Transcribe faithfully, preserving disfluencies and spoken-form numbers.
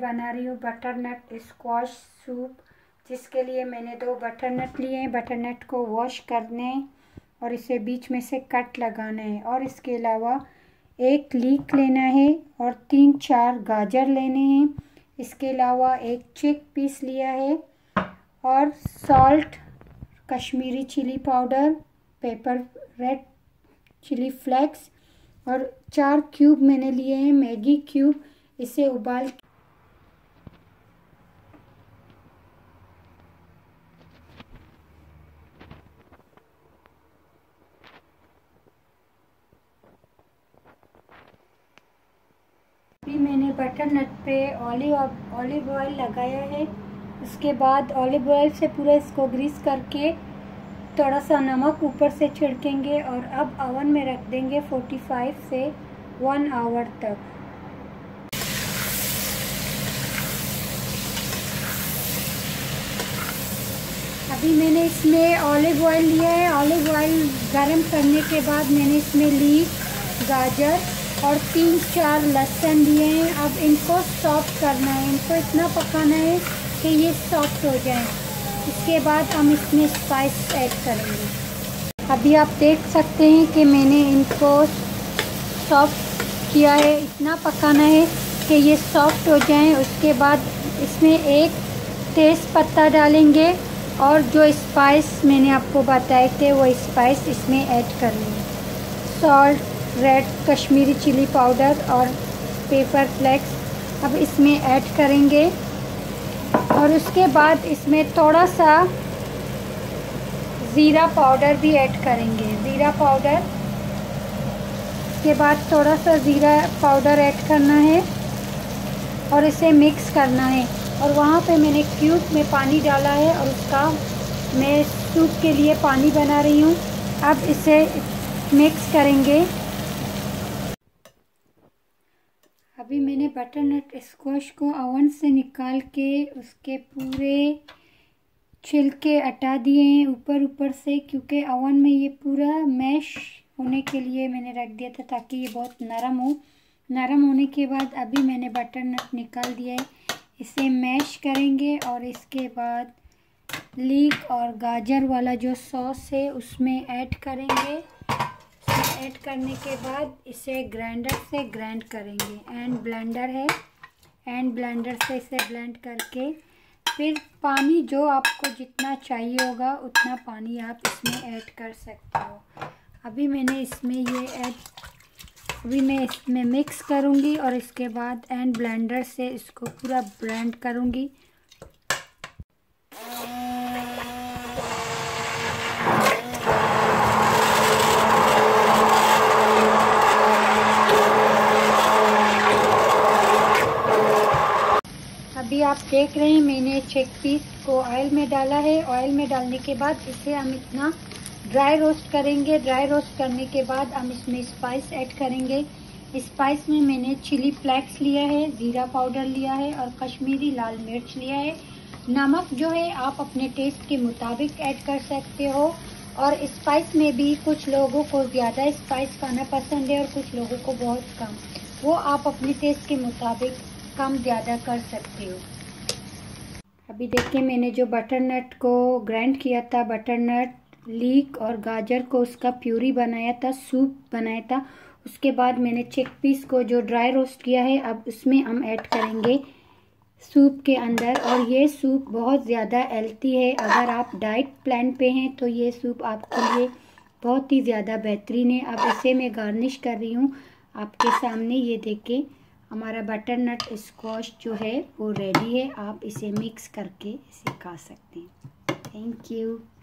बना रही हूँ बटर नट स्क्वाश सूप, जिसके लिए मैंने दो बटर नट लिए हैं। बटर नट को वॉश करने और इसे बीच में से कट लगाना है, और इसके अलावा एक लीक लेना है और तीन चार गाजर लेने हैं। इसके अलावा एक चिक पीस लिया है और salt, Kashmiri chilli powder, pepper red chilli flakes और चार क्यूब मैंने लिए हैं मैगी क्यूब। इसे उबाल भी मैंने बटर नट पे ऑलिव ऑलिव ऑयल लगाया है। उसके बाद ऑलिव ऑयल से पूरा इसको ग्रीस करके थोड़ा सा नमक ऊपर से छिड़केंगे और अब ओवन में रख देंगे पैंतालीस से वन आवर तक। अभी मैंने इसमें ऑलिव ऑयल लिया है। ऑलिव ऑयल गरम करने के बाद मैंने इसमें लीक, गाजर और तीन चार लहसुन लिए हैं। अब इनको सॉफ्ट करना है, इनको इतना पकाना है कि ये सॉफ्ट हो जाए। इसके बाद हम इसमें स्पाइस ऐड करेंगे। अभी आप देख सकते हैं कि मैंने इनको सॉफ्ट किया है। इतना पकाना है कि ये सॉफ्ट हो जाए। उसके बाद इसमें एक तेज़ पत्ता डालेंगे और जो स्पाइस मैंने आपको बताए थे वो स्पाइस इसमें ऐड करेंगे। Salt, red Kashmiri chilli powder और पेपर फ्लेक्स अब इसमें ऐड करेंगे। और उसके बाद इसमें थोड़ा सा ज़ीरा पाउडर भी ऐड करेंगे, ज़ीरा पाउडर। इसके बाद थोड़ा सा ज़ीरा पाउडर ऐड करना है और इसे मिक्स करना है। और वहाँ पे मैंने क्यूब में पानी डाला है और उसका मैं सूप के लिए पानी बना रही हूँ। अब इसे मिक्स करेंगे। अभी मैंने बटर नट स्क्वाश को ओवन से निकाल के उसके पूरे छिलके हटा दिए हैं ऊपर ऊपर से, क्योंकि ओवन में ये पूरा मैश होने के लिए मैंने रख दिया था ताकि ये बहुत नरम हो। नरम होने के बाद अभी मैंने बटर नट निकाल दिया है। इसे मैश करेंगे और इसके बाद लीक और गाजर वाला जो सॉस है उसमें ऐड करेंगे। ऐड करने के बाद इसे ग्राइंडर से ग्राइंड करेंगे। एंड ब्लेंडर है, एंड ब्लेंडर से इसे ब्लेंड करके फिर पानी जो आपको जितना चाहिए होगा उतना पानी आप इसमें ऐड कर सकते हो। अभी मैंने इसमें ये ऐड अभी मैं इसमें मिक्स करूँगी और इसके बाद एंड ब्लेंडर से इसको पूरा ब्लेंड करूँगी। अभी आप देख रहे हैं मैंने चिक पीस को ऑयल में डाला है। ऑयल में डालने के बाद इसे हम इतना ड्राई रोस्ट करेंगे। ड्राई रोस्ट करने के बाद हम इसमें स्पाइस ऐड करेंगे। स्पाइस में मैंने चिली फ्लेक्स लिया है, ज़ीरा पाउडर लिया है और कश्मीरी लाल मिर्च लिया है। नमक जो है आप अपने टेस्ट के मुताबिक ऐड कर सकते हो। और स्पाइस में भी कुछ लोगों को ज़्यादा स्पाइस खाना पसंद है और कुछ लोगों को बहुत कम, वो आप अपने टेस्ट के मुताबिक कम ज़्यादा कर सकते हो। अभी देखिए मैंने जो बटर नट को ग्राइंड किया था, बटर नट, लीक और गाजर को उसका प्यूरी बनाया था, सूप बनाया था। उसके बाद मैंने चिक पीस को जो ड्राई रोस्ट किया है अब उसमें हम ऐड करेंगे सूप के अंदर। और ये सूप बहुत ज़्यादा हेल्थी है। अगर आप डाइट प्लान पे हैं तो ये सूप आपके लिए बहुत ही ज़्यादा बेहतरीन है। अब इसे मैं गार्निश कर रही हूँ आपके सामने। ये देखिए हमारा बटर नट स्क्वाश जो है वो रेडी है। आप इसे मिक्स करके इसे खा सकते हैं। Thank you.